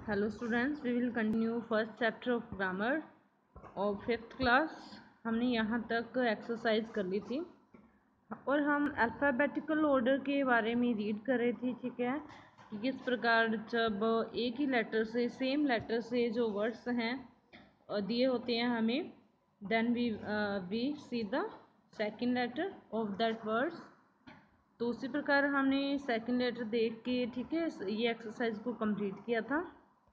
Hello students, we will continue first chapter of grammar और fifth class. हमने यहाँ तक एक्सरसाइज कर ली थी और हम अल्फ़ाबेटिकल ऑर्डर के बारे में रीड कर रहे थे। ठीक है, कि किस प्रकार जब एक ही लेटर से सेम लेटर से जो वर्ड्स हैं दिए होते हैं हमें, then we see the second letter of that words. तो उसी प्रकार हमने सेकंड लेटर देख के, ठीक है, ये एक्सरसाइज को कंप्लीट किया था।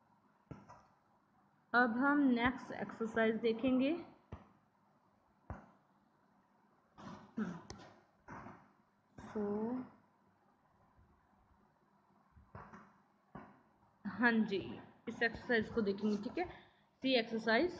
अब हम नेक्स्ट एक्सरसाइज देखेंगे। हाँ जी, इस एक्सरसाइज को देखेंगे। ठीक है, C exercise,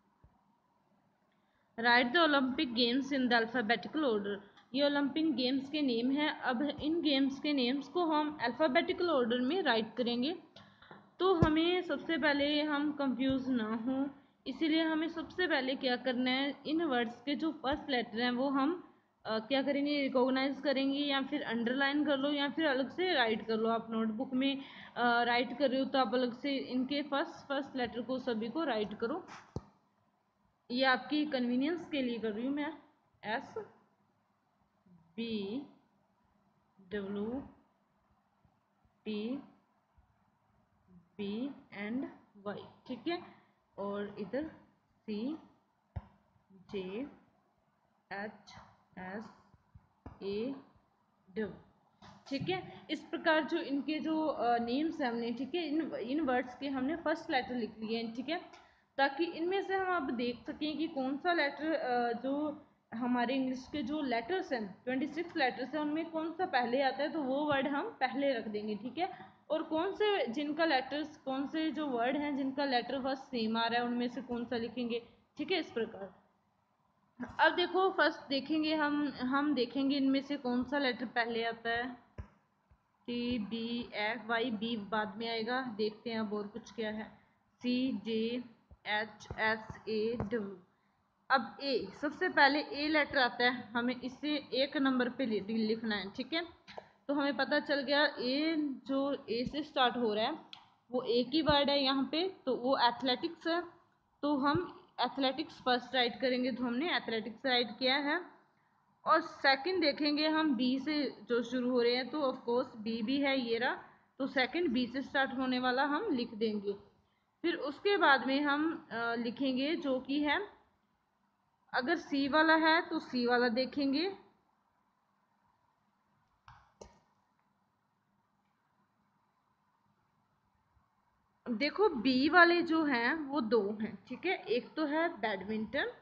write the Olympic games in the alphabetical order. ये ओलंपिक गेम्स के नेम हैं। अब इन गेम्स के नेम्स को हम अल्फ़ाबेटिकल ऑर्डर में राइट करेंगे। तो हमें सबसे पहले हम कंफ्यूज ना हो, इसीलिए हमें सबसे पहले क्या करना है, इन वर्ड्स के जो फर्स्ट लेटर हैं वो हम क्या करेंगे, रिकॉग्नाइज करेंगे, या फिर अंडरलाइन कर लो या फिर अलग से राइट कर लो। आप नोटबुक में राइट कर रहे हो तो आप अलग से इनके फर्स्ट लेटर को सभी को राइट करो। ये आपकी कन्वीनियंस के लिए कर रही हूँ मैं। S B W T B and Y. ठीक है, और इधर C J H S A W. ठीक है, इस प्रकार जो इनके जो नेम्स हैं हमने, ठीक है, इन वर्ड्स के हमने फर्स्ट लेटर लिख लिए हैं। ठीक है, ताकि इनमें से हम अब देख सकें कि कौन सा लेटर जो हमारे इंग्लिश के जो लेटर्स हैं 26 लेटर्स हैं उनमें कौन सा पहले आता है, तो वो वर्ड हम पहले रख देंगे। ठीक है, और कौन से जिनका लेटर्स, कौन से जो वर्ड हैं जिनका लेटर फर्स्ट सेम आ रहा है उनमें से कौन सा लिखेंगे। ठीक है, इस प्रकार। अब देखो, फर्स्ट देखेंगे हम देखेंगे इनमें से कौन सा लेटर पहले आता है। T B F Y, B बाद में आएगा। देखते हैं अब और कुछ क्या है। C J H S A W. अब ए, सबसे पहले ए लेटर आता है, हमें इसे एक नंबर पे लिखना है। ठीक है, तो हमें पता चल गया ए जो ए से स्टार्ट हो रहा है वो एक ही वर्ड है यहाँ पे, तो वो एथलेटिक्स है। तो हम एथलेटिक्स फर्स्ट राइट करेंगे, तो हमने एथलेटिक्स राइट किया है। और सेकंड देखेंगे हम बी से जो शुरू हो रहे हैं, तो ऑफ कोर्स बी भी है ये रहा, तो सेकंड बी से स्टार्ट होने वाला हम लिख देंगे। फिर उसके बाद में हम लिखेंगे जो कि है, अगर सी वाला है तो सी वाला देखेंगे। देखो, बी वाले जो हैं वो दो हैं। ठीक है, एक तो है बैडमिंटन।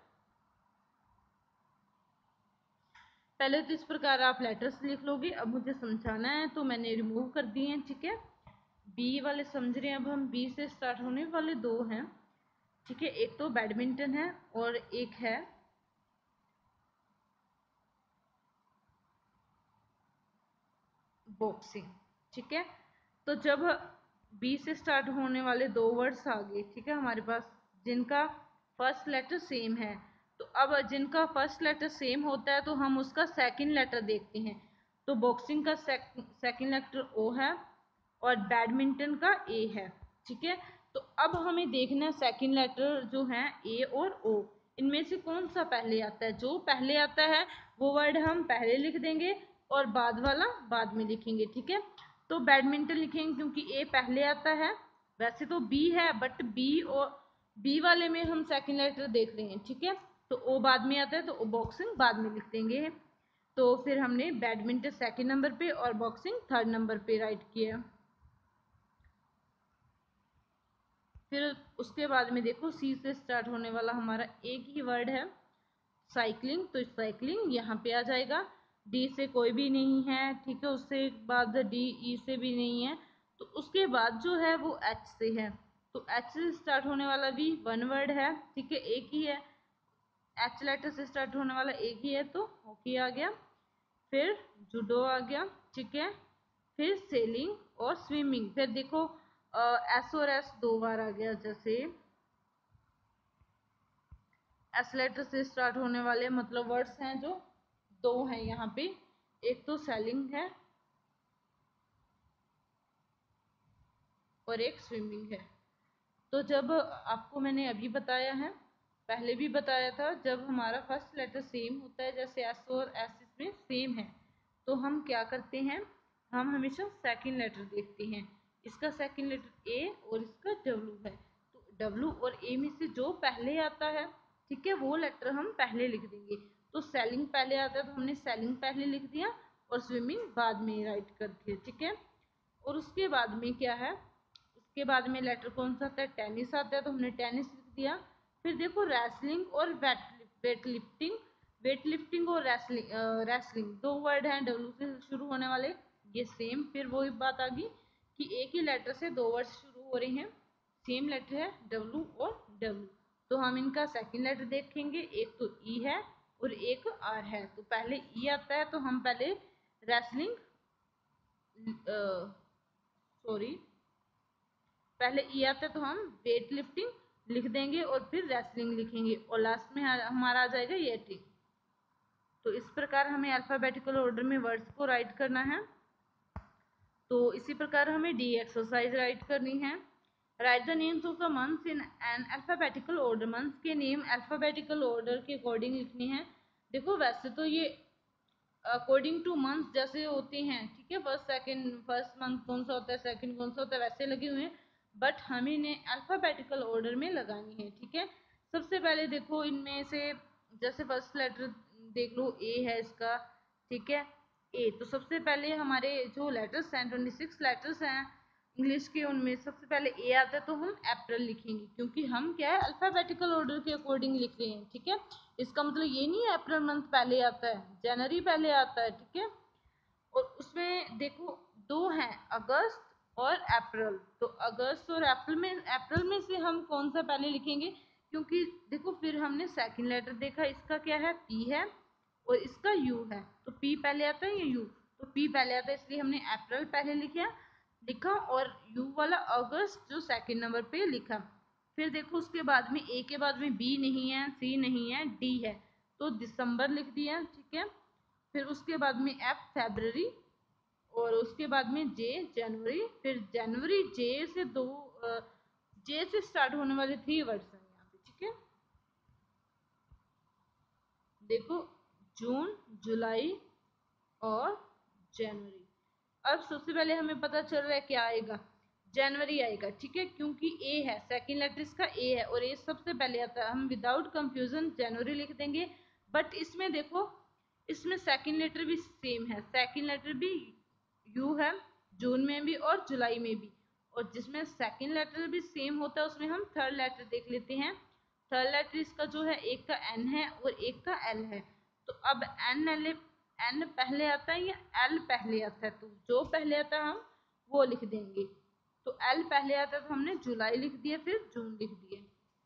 पहले तो इस प्रकार आप लेटर्स लिख लोगे, अब मुझे समझाना है तो मैंने रिमूव कर दिए हैं। ठीक है, बी वाले समझ रहे हैं। अब हम बी से स्टार्ट होने वाले दो हैं। ठीक है, एक तो बैडमिंटन है और एक है बॉक्सिंग। ठीक है, तो जब बी से स्टार्ट होने वाले दो वर्ड्स आ गए, ठीक है, हमारे पास जिनका फर्स्ट लेटर सेम है, तो अब जिनका फर्स्ट लेटर सेम होता है तो हम उसका सेकंड लेटर देखते हैं। तो बॉक्सिंग का सेकंड लेटर ओ है और बैडमिंटन का ए है। ठीक है, तो अब हमें देखना है सेकंड लेटर जो है ए और ओ, इनमें से कौन सा पहले आता है। जो पहले आता है वो वर्ड हम पहले लिख देंगे और बाद वाला बाद में लिखेंगे। ठीक है, तो बैडमिंटन लिखेंगे क्योंकि ए पहले आता है। वैसे तो बी है, बट बी और बी वाले में हम सेकंड लेटर देख रहे हैं। ठीक है, तो ओ बाद में आता है, तो बॉक्सिंग बाद में लिख देंगे। तो फिर हमने बैडमिंटन सेकंड नंबर पे और बॉक्सिंग थर्ड नंबर पे राइट किया। फिर उसके बाद में देखो, सी से स्टार्ट होने वाला हमारा एक ही वर्ड है, साइकिलिंग, तो साइकिलिंग यहाँ पे आ जाएगा। डी से कोई भी नहीं है। ठीक है, उससे बाद डी ई से भी नहीं है, तो उसके बाद जो है वो एच से है। तो एच से स्टार्ट होने वाला भी वन वर्ड है। ठीक है, एक ही है, एच लेटर से स्टार्ट होने वाला एक ही है, तो हॉकी आ गया। फिर जूडो आ गया। ठीक है, फिर सेलिंग और स्विमिंग। फिर देखो एस और एस दो बार आ गया, जैसे एस लेटर से स्टार्ट होने वाले मतलब वर्ड्स हैं जो दो हैं यहाँ पे, एक तो सेलिंग है और एक स्विमिंग है। तो जब आपको मैंने अभी बताया है, पहले भी बताया था, जब हमारा फर्स्ट लेटर सेम होता है, जैसे एस और एस इसमें सेम है, तो हम क्या करते हैं, हम हमेशा सेकंड लेटर देखते हैं। इसका सेकंड लेटर ए और इसका डब्लू है, तो डब्लू और ए में से जो पहले आता है, ठीक है, वो लेटर हम पहले लिख देंगे। तो सेलिंग पहले आता है तो हमने सेलिंग पहले लिख दिया और स्विमिंग बाद में राइट कर दिया, ठीक है। और उसके बाद में क्या है, उसके बाद में लेटर कौन सा आता है, टेनिस आता है, तो हमने टेनिस लिख दिया। फिर देखो रेसलिंग और वेट लिफ्टिंग, वेट लिफ्टिंग और रेसलिंग, रेसलिंग दो वर्ड हैं डब्ल्यू से शुरू होने वाले, ये सेम, फिर वही बात आ गई कि एक ही लेटर से दो वर्ड शुरू हो रहे हैं, सेम लेटर है डब्ल्यू और डब्ल्यू। तो हम इनका सेकंड लेटर देखेंगे, एक तो ई है और एक आर है। तो पहले ई आता है तो हम पहले रेसलिंग, सॉरी, पहले ई आता है तो हम वेट लिफ्टिंग लिख देंगे और फिर रेसलिंग लिखेंगे और लास्ट में हमारा आ जाएगा येटिंग। तो इस प्रकार हमें अल्फाबेटिकल ऑर्डर में वर्ड्स को राइट करना है। तो इसी प्रकार हमें डी एक्सरसाइज राइट करनी है। Write the names of the months in an alphabetical order, months के नेम अल्फाबेटिकल ऑर्डर के अकॉर्डिंग लिखने हैं। देखो वैसे तो ये अकॉर्डिंग टू मंथ जैसे होते हैं, ठीक है, फर्स्ट सेकंड, फर्स्ट मंथ कौन सा होता है, सेकंड कौन सा होता है, वैसे लगे हुए हैं, बट हमें इन्हें अल्फाबेटिकल ऑर्डर में लगानी है, ठीक है। सबसे पहले देखो इनमें से, जैसे फर्स्ट लेटर देख लो ए है इसका, ठीक है, ए, तो सबसे पहले हमारे जो लेटर्स हैं 26 लेटर्स हैं इंग्लिश के, उनमें सबसे पहले ए आता है तो हम अप्रैल लिखेंगे, क्योंकि हम क्या है अल्फाबेटिकल ऑर्डर के अकॉर्डिंग लिख रहे हैं, ठीक है। इसका मतलब ये नहीं है अप्रैल मंथ पहले आता है, जनवरी पहले आता है, ठीक है। और उसमें देखो दो हैं, अगस्त और अप्रैल, तो अगस्त और अप्रैल में से हम कौन सा पहले लिखेंगे, क्योंकि देखो फिर हमने सेकंड लेटर देखा, इसका क्या है, पी है और इसका यू है, तो पी पहले आता है या यू, तो पी पहले आता है, इसलिए हमने अप्रैल पहले लिखा और यू वाला अगस्त जो सेकंड नंबर पे लिखा। फिर देखो उसके बाद में ए के बाद में बी नहीं है, सी नहीं है, डी है, तो दिसंबर लिख दिया, ठीक है। फिर उसके बाद में एफ फरवरी और उसके बाद में जे जनवरी, फिर जनवरी जे से स्टार्ट होने वाले 3 वर्ड्स हैं यहाँ पे, ठीक है। देखो जून, जुलाई और जनवरी। अब सबसे पहले हमें पता चल रहा है क्या आएगा, जनवरी आएगा, ठीक है, क्योंकि ए है, सेकंड लेटर इसका ए है और ए सबसे पहले आता है, हम विदाउट कंफ्यूजन जनवरी लिख देंगे। बट इसमें देखो, इसमें सेकंड लेटर भी सेम है, सेकंड लेटर भी यू है, जून में भी और जुलाई में भी, और जिसमें सेकंड लेटर भी सेम होता है उसमें हम थर्ड लेटर देख लेते हैं। थर्ड लेटर इसका जो है, एक का एन है और एक का एल है, तो अब एन पहले आता है या एल पहले आता है, तो जो पहले आता है हम वो लिख देंगे। तो एल पहले आता है तो हमने जुलाई लिख दिया, फिर जून लिख दिया।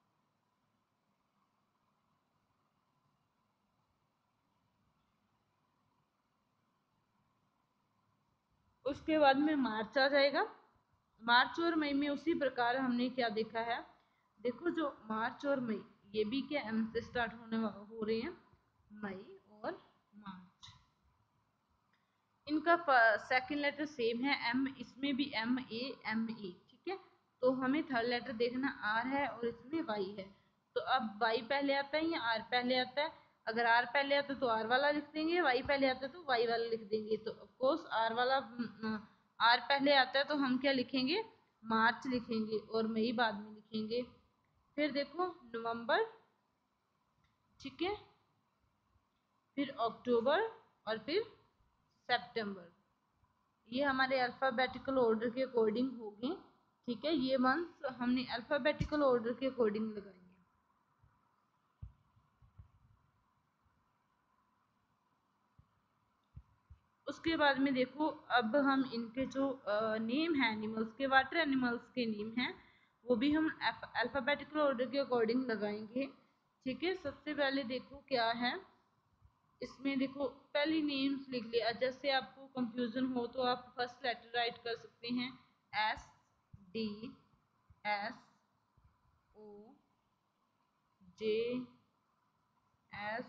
उसके बाद में मार्च आ जाएगा, मार्च और मई में उसी प्रकार हमने क्या देखा है, देखो जो मार्च और मई, ये भी क्या एम से स्टार्ट हो रहे हैं, मई और मार्च, इनका सेकंड लेटर सेम है एम, इसमें भी एम ए, ठीक है। तो हमें थर्ड लेटर देखना आर है और इसमें वाई है, तो अब वाई पहले आता है या आर पहले आता है, अगर आर पहले आता है तो आर वाला लिख देंगे, वाई पहले आता है तो वाई वाला लिख देंगे। तो ऑफकोर्स आर वाला, आर पहले आता है तो हम क्या लिखेंगे, मार्च लिखेंगे और मई बाद में लिखेंगे। फिर देखो नवंबर, ठीक है, फिर अक्टूबर और फिर सितंबर, ये हमारे अल्फ़ाबेटिकल ऑर्डर के अकॉर्डिंग होंगे, ठीक है। ये मंथ्स हमने अल्फ़ाबेटिकल ऑर्डर के अकॉर्डिंग लगाएंगे। उसके बाद में देखो, अब हम इनके जो नेम है एनिमल्स के, वाटर एनिमल्स के नेम हैं, वो भी हम अल्फ़ाबेटिकल ऑर्डर के अकॉर्डिंग लगाएंगे, ठीक है। सबसे पहले देखो क्या है, इसमें देखो पहली नेम्स लिख लिया, जैसे आपको कंफ्यूजन हो तो आप फर्स्ट लेटर राइट कर सकते हैं, S D S O J S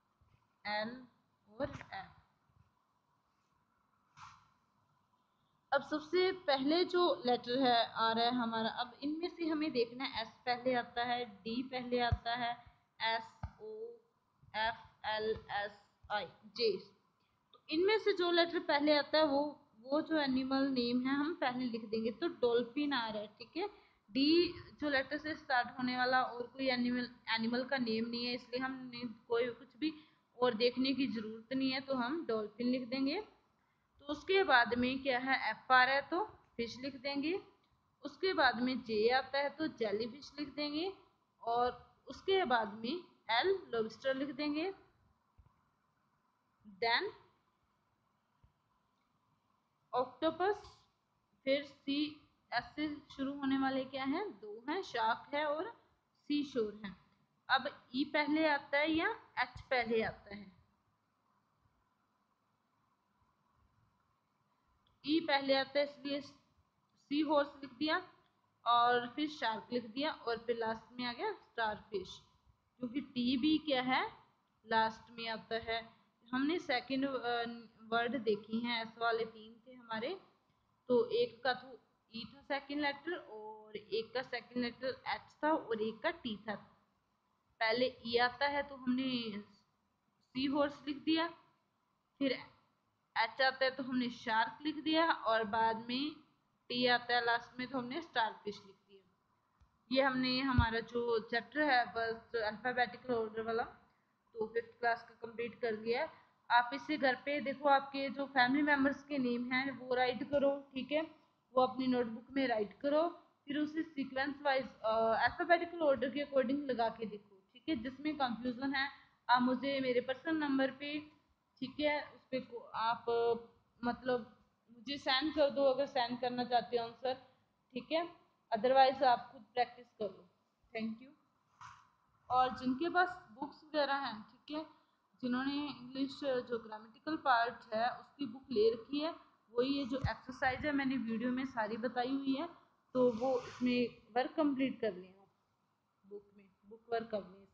L और एफ। अब सबसे पहले जो लेटर है आ रहा है हमारा, अब इनमें से हमें देखना है एस पहले आता है, डी पहले आता है, S O F L S I J. तो इनमें से जो लेटर पहले आता है वो जो एनिमल नेम है हम पहले लिख देंगे। तो डॉल्फिन आ रहा है, ठीक है। डी जो लेटर से स्टार्ट होने वाला और कोई एनिमल का नेम नहीं है, इसलिए हम कोई कुछ भी और देखने की जरूरत नहीं है, तो हम डॉल्फिन लिख देंगे। तो उसके बाद में क्या है, एफ आ रहा है तो फिश लिख देंगे। उसके बाद में जे आता है तो जेली फिश लिख देंगे। और उसके बाद में एल लॉबस्टर लिख देंगे। देन ऑक्टोपस, फिर सी, एस से शुरू होने वाले क्या हैं, दो हैं, शार्क है और सी शोर है। अब ई पहले आता है या एच पहले आता है, ई पहले आता है इसलिए सी हॉर्स लिख दिया और फिर शार्क लिख दिया और फिर लास्ट में आ गया स्टार फिश, क्योंकि टी भी क्या है लास्ट में आता है। हमने सेकंड वर्ड देखी हैं, एस वाले तीन थे हमारे, तो एक का तो ई था सेकंड लेटर और एक का सेकंड लेटर एच था और एक का टी था। पहले ई आता है तो हमने सी हॉर्स लिख दिया, फिर एच आता है तो हमने शार्क लिख दिया और बाद में टी आता है लास्ट में तो हमने स्टार फिश लिख दिया। ये हमने हमारा जो चैप्टर है बस अल्फाबेटिकल ऑर्डर वाला तो 5th क्लास का कंप्लीट कर लिया है। आप इसे घर पे देखो, आपके जो फैमिली मेम्बर्स के नेम हैं वो राइट करो, ठीक है, वो अपनी नोटबुक में राइट करो, फिर उसे सीक्वेंस वाइज अल्फाबेटिकल ऑर्डर के अकॉर्डिंग लगा के देखो, ठीक है। जिसमें कंफ्यूजन है आप मुझे मेरे पर्सनल नंबर पे, ठीक है, उस पर आप मतलब मुझे सेंड कर दो अगर सेंड करना चाहते हो आंसर, ठीक है, अदरवाइज आप खुद प्रैक्टिस कर लो। Thank you. और जिनके पास बुक्स वगैरह हैं, ठीक है, जिन्होंने इंग्लिश जो ग्रामेटिकल पार्ट है उसकी बुक ले रखी है, वो ये जो एक्सरसाइज है मैंने वीडियो में सारी बताई हुई है, तो वो इसमें वर्क कंप्लीट कर लें, बुक में बुक वर्क कर लें।